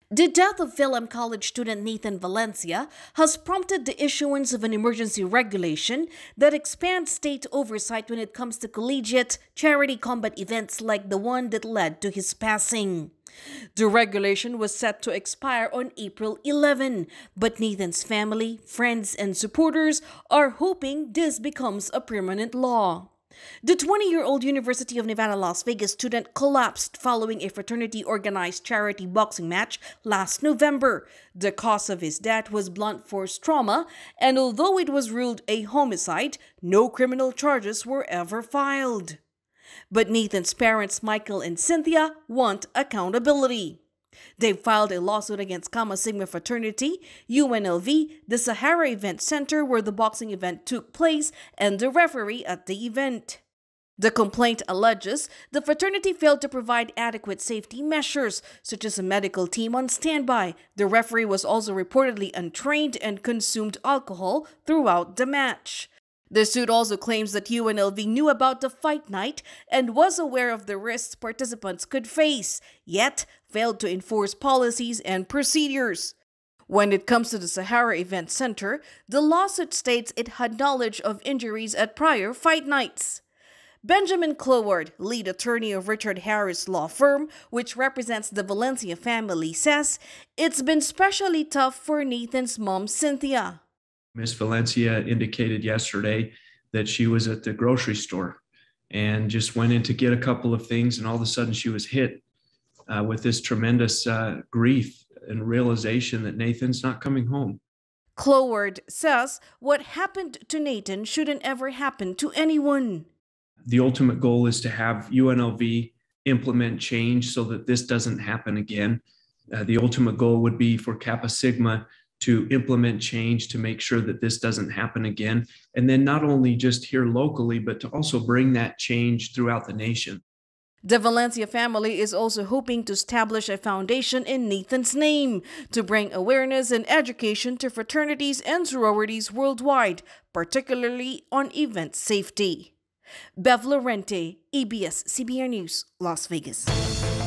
The death of Philam College student Nathan Valencia has prompted the issuance of an emergency regulation that expands state oversight when it comes to collegiate charity combat events like the one that led to his passing. The regulation was set to expire on April 11, but Nathan's family, friends, and supporters are hoping this becomes a permanent law. The 20-year-old University of Nevada, Las Vegas student collapsed following a fraternity-organized charity boxing match last November. The cause of his death was blunt force trauma, and although it was ruled a homicide, no criminal charges were ever filed. But Nathan's parents, Michael and Cynthia, want accountability. They filed a lawsuit against Gamma Sigma Fraternity, UNLV, the Sahara Event Center where the boxing event took place, and the referee at the event. The complaint alleges the fraternity failed to provide adequate safety measures, such as a medical team on standby. The referee was also reportedly untrained and consumed alcohol throughout the match. The suit also claims that UNLV knew about the fight night and was aware of the risks participants could face, yet failed to enforce policies and procedures. When it comes to the Sahara Event Center, the lawsuit states it had knowledge of injuries at prior fight nights. Benjamin Cloward, lead attorney of Richard Harris law firm, which represents the Valencia family, says it's been especially tough for Nathan's mom, Cynthia. Miss Valencia indicated yesterday that she was at the grocery store and just went in to get a couple of things, and all of a sudden she was hit with this tremendous grief and realization that Nathan's not coming home. Cloward says what happened to Nathan shouldn't ever happen to anyone. The ultimate goal is to have UNLV implement change so that this doesn't happen again. The ultimate goal would be for Kappa Sigma to implement change to make sure that this doesn't happen again. And then not only just here locally, but to also bring that change throughout the nation. The Valencia family is also hoping to establish a foundation in Nathan's name to bring awareness and education to fraternities and sororities worldwide, particularly on event safety. Bev Lorente, ABS-CBN News, Las Vegas.